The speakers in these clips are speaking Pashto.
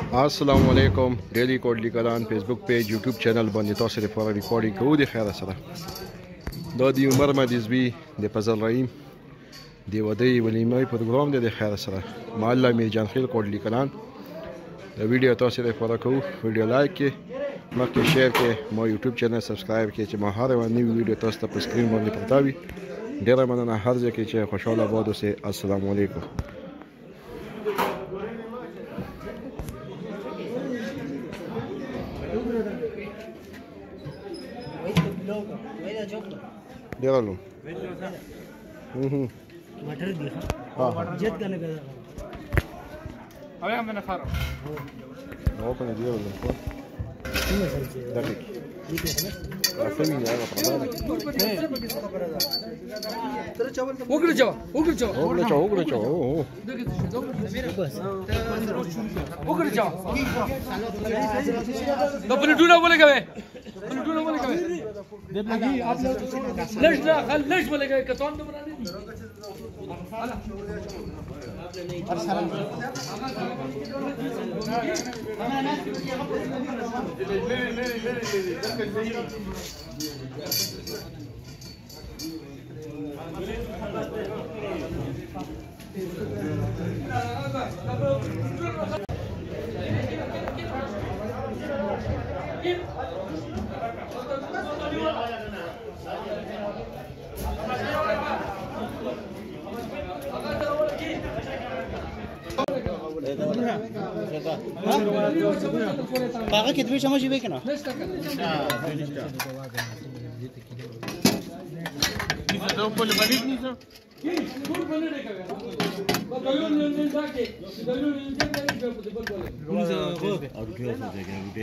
السلام علیکم ډیلی کوډلی کلان فیسبوک پیج یوټیوب چینل باندې تاسو لپاره ریکارډینګ کوو د خیر سره دا د عمر مدیزبی د فضل رحیم د ودی ولیمه پروګرام دی د خیر سره محله میرجان خیل کوډلی کلان د ویډیو تاسو لپاره کوو ویډیو لایک کې مخکې شیر کې ما یوټیوب چینل سبسکرایب کې چې ما هر یو نوی ویډیو تاسو ته په سکرین باندې پرتا وي ډیره مننه هر ځای کې چې خوشاله باد اوسئ السلام علیکم دیگرلو मटर दिखा हां जत करने का अबे हम मैंने खारा no con el diablo कितने सर से dale ये क्या है la familia va para dar उगड़ जाओ ogre chao बस उगड़ जाओ तो पलटूना बोलेगा बे पलटूना बोलेगा बे देख लगी आप लश बोलेगा कतौन तो बना नहीं काका कितने चम्मच ही बेचना तो बोले बड़ी नहीं सर दूर बोले नहीं कर बगलों में नहीं जाके बगलों में नहीं जाके बोल बोले और क्यों हो जाएगा उठे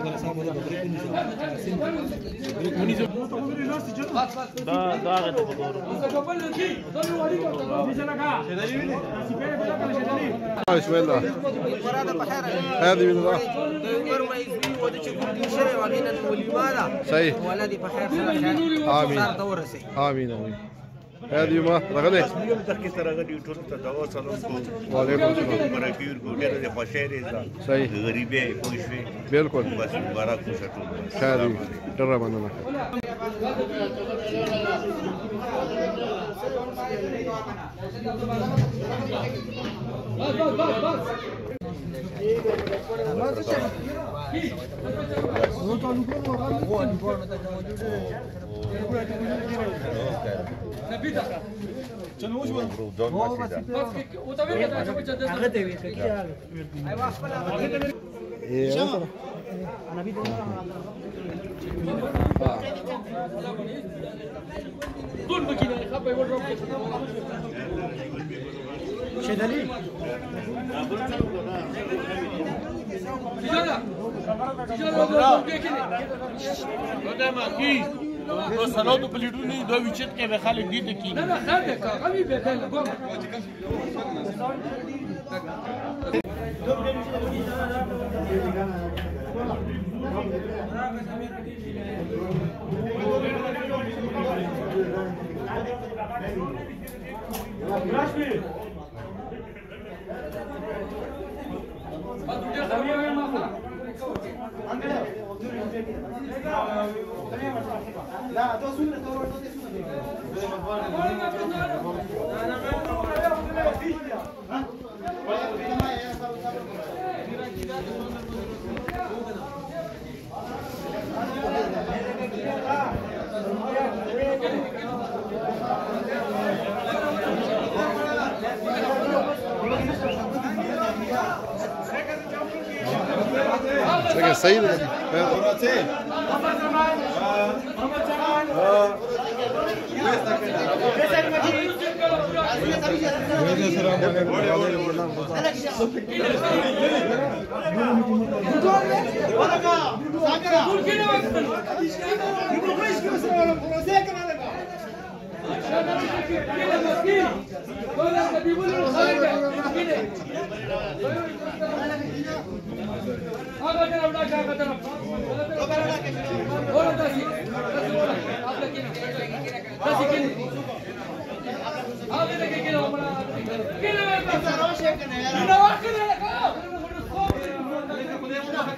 دا غته پکور بسم الله هذه من الله صحيح ولدي بخير آمين آمين آمين هذه ما رغده یو دغه ترغه ټول ته دوا سلام کو وعلیکم السلام مرکیر کو ډېر د خوشاله ځان صحیح غریبې پوښوي بالکل بس مبارک کو شټول خیر ډېر مننه چلو وش ځان ماشي انا भी دول ماكينه خبي وروك शेदली تجاره ما کی دو سلام پلیټونی دو وچت کې به خالق دي ته کی نه نه خاله کا غبي به ده ګوم څنګه صحیح ده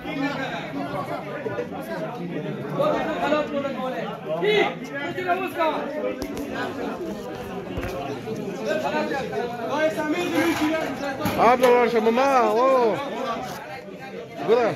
Habla ورشه ماما او ګوره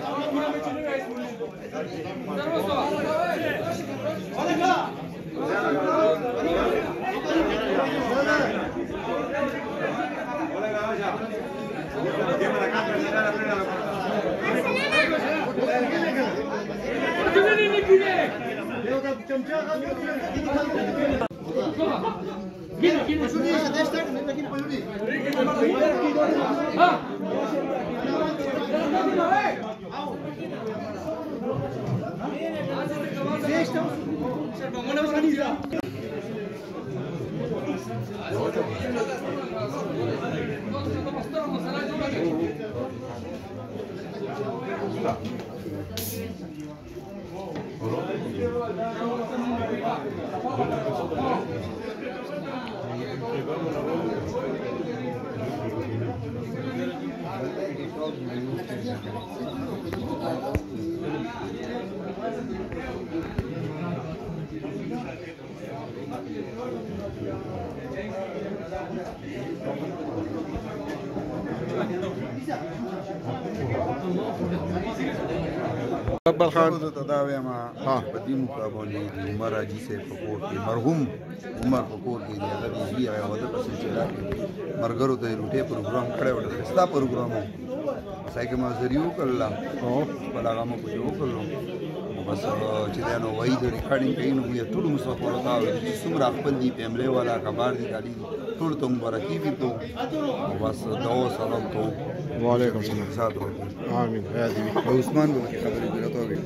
اکبر خان ته دا وایم په دې مقابله د عمر حاجي صاحب په کور کې مرحوم عمر په کور کې دی هغه دی هغه وده په سلسله کې مرګرو ته روټي پروګرام کړی و ستا پروګرام سایکه ما زریو کړل او په هغه مو په یو کړل بس چې دا نو وایي د ریکارډینګ کوي نو یو ټول مسافر ورته چې څومره خپل دی فیملی والا کبار دي کالي ټول ته مبارکي وي ته بس دعا سلام ته وعلیکم السلام سات امين هذه عثمان به خبرې درته وي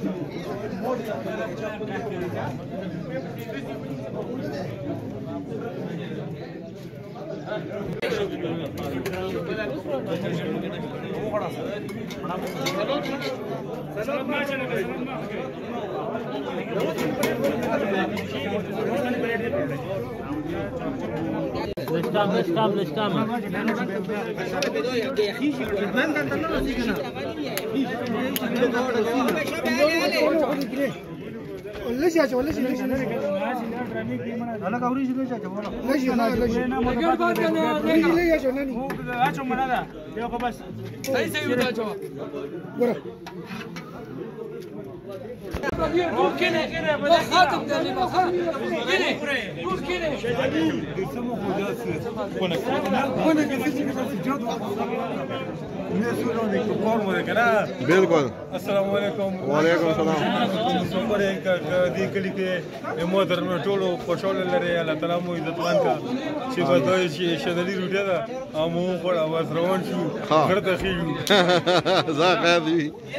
बिल्कुल अस्सलाम वालेकुम वालेकुम सलाम څومره دې کلی کې مودر نو ټولو خوشاله لري الله تعالی مو عزت وان کا چې په دوی چې شدلی روټه ده او مو خور اواز روان شو غړته خيو زه قاضي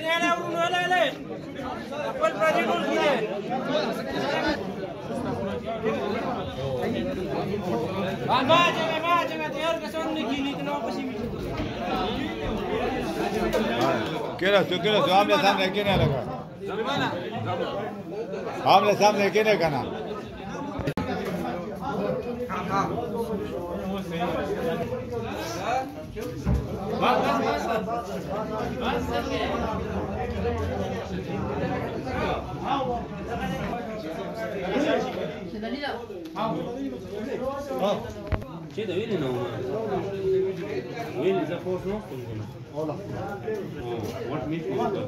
¿Qué hambre सामने quién है लगा? hambre सामने quién है गाना? Ce de vine nou? Vine za fost nu? Hola. What meat is that?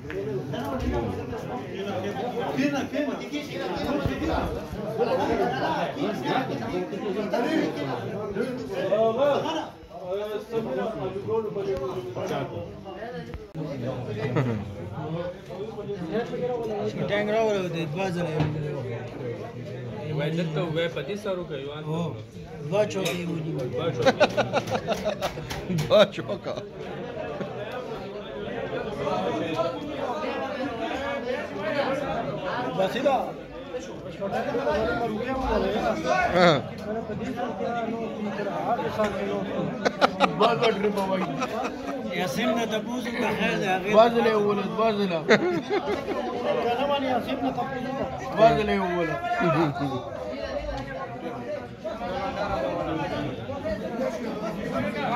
ټانګ راوړل دی بازار وای دلته وای پتی سره کوي وان dva čovjeka je u njima. Dva čoka. Basida. ياسمنا تبوز بهذا بازل يا ولد بازل كمان ياسمنا تبوز بازل يا ولد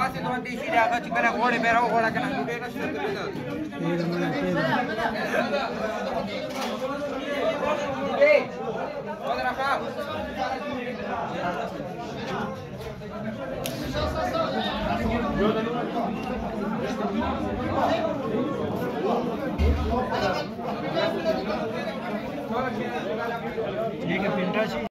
داسې نو دیشي دی هغه چې کله غوړې به راوغوړه که نه ډوډۍ نشته یک پینټا شي